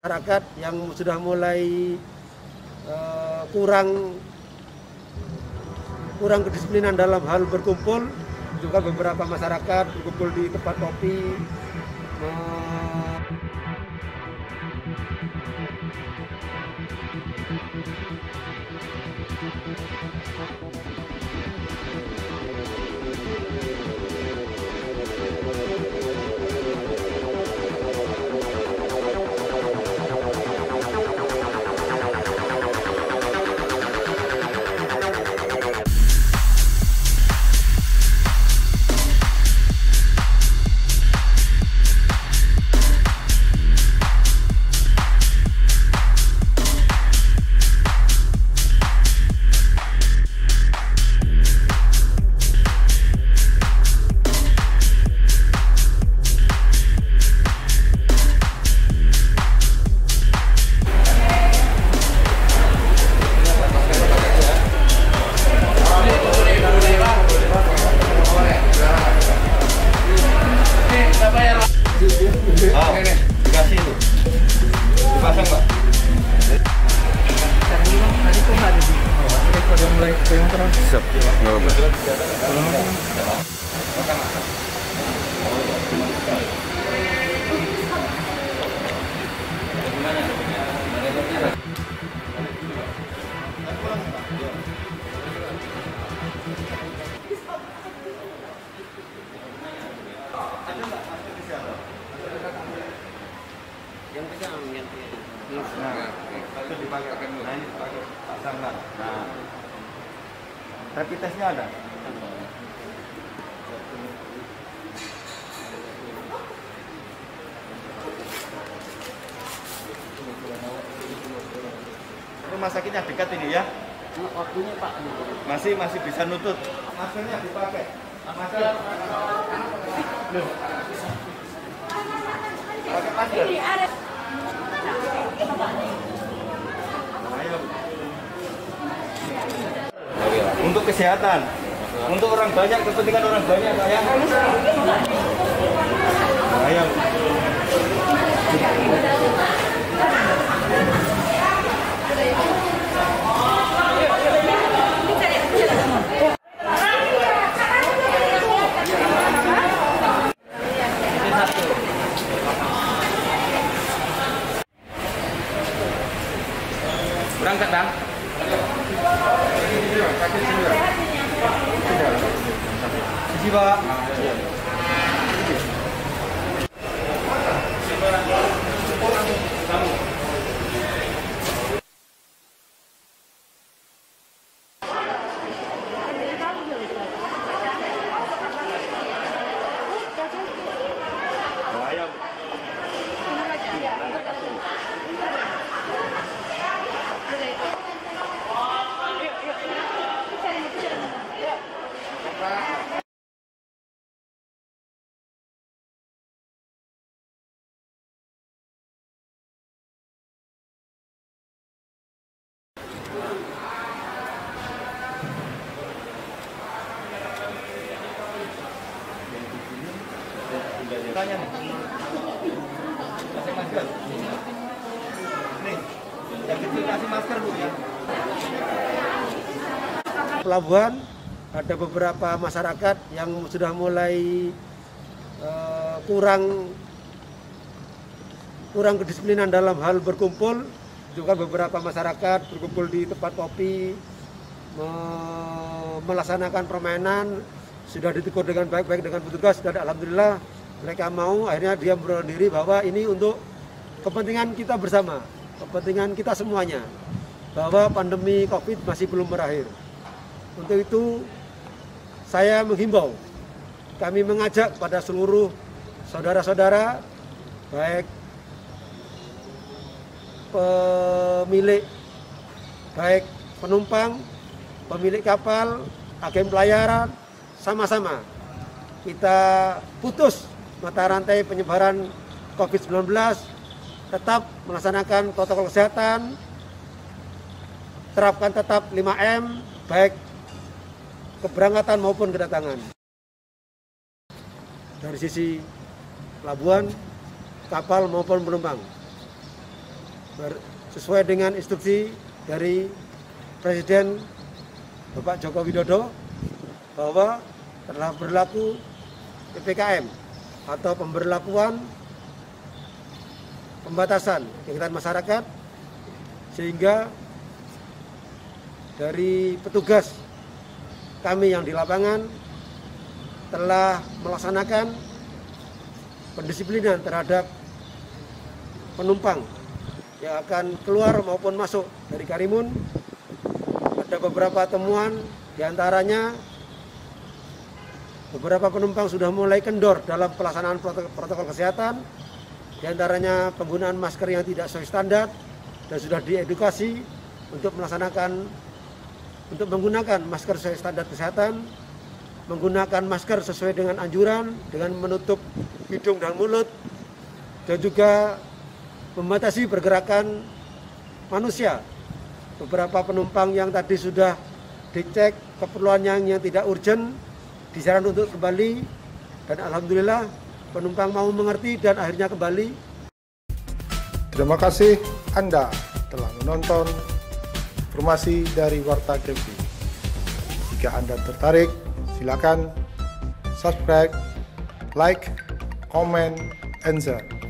Masyarakat yang sudah mulai kurang kedisiplinan dalam hal berkumpul, juga beberapa masyarakat berkumpul di tempat kopi. Dikasih itu dipasang Pak. Tadi tuh nggak ada di udah mulai yang terus. Siap. Yang pegang yang Itu dipakai. Nah ini dipakai pasangkan. Nah, rapid testnya ada. Rumah sakitnya dekat ini ya? Waktunya Pak. Masih bisa nutut. Maskernya dipakai. Masker. Loh. Pakai masker. Ayo. Untuk kesehatan, untuk orang banyak, kepentingan orang banyak, Pak ya. Ayo. Berangkat, Bang. Sisi, Pak. Tanya nih. Kasih masker. Nih, yang kecil kasih masker Bu ya. Pelabuhan ada beberapa masyarakat yang sudah mulai kurang kedisiplinan dalam hal berkumpul, juga beberapa masyarakat berkumpul di tempat kopi, melaksanakan permainan, sudah ditegur dengan baik-baik dengan petugas, dan alhamdulillah mereka mau, akhirnya dia beranikan diri bahwa ini untuk kepentingan kita bersama, kepentingan kita semuanya, bahwa pandemi COVID masih belum berakhir. Untuk itu saya menghimbau, kami mengajak pada seluruh saudara-saudara, baik pemilik, baik penumpang, pemilik kapal, agen pelayaran, sama-sama kita putus mata rantai penyebaran COVID-19, tetap melaksanakan protokol kesehatan, terapkan tetap 5M, baik keberangkatan maupun kedatangan. Dari sisi pelabuhan, kapal maupun penumpang. sesuai dengan instruksi dari Presiden Bapak Joko Widodo bahwa telah berlaku PPKM atau pemberlakuan pembatasan kegiatan masyarakat, sehingga dari petugas kami yang di lapangan telah melaksanakan pendisiplinan terhadap penumpang yang akan keluar maupun masuk dari Karimun. Ada beberapa temuan, diantaranya beberapa penumpang sudah mulai kendor dalam pelaksanaan protokol kesehatan, diantaranya penggunaan masker yang tidak sesuai standar dan sudah diedukasi untuk menggunakan masker sesuai standar kesehatan, menggunakan masker sesuai dengan anjuran dengan menutup hidung dan mulut, dan juga membatasi pergerakan manusia. Beberapa penumpang yang tadi sudah dicek keperluannya yang tidak urgent disarankan untuk kembali, dan alhamdulillah penumpang mau mengerti dan akhirnya kembali. Terima kasih Anda telah menonton informasi dari Warta Kempi. Jika Anda tertarik, silakan subscribe, like, comment, and share.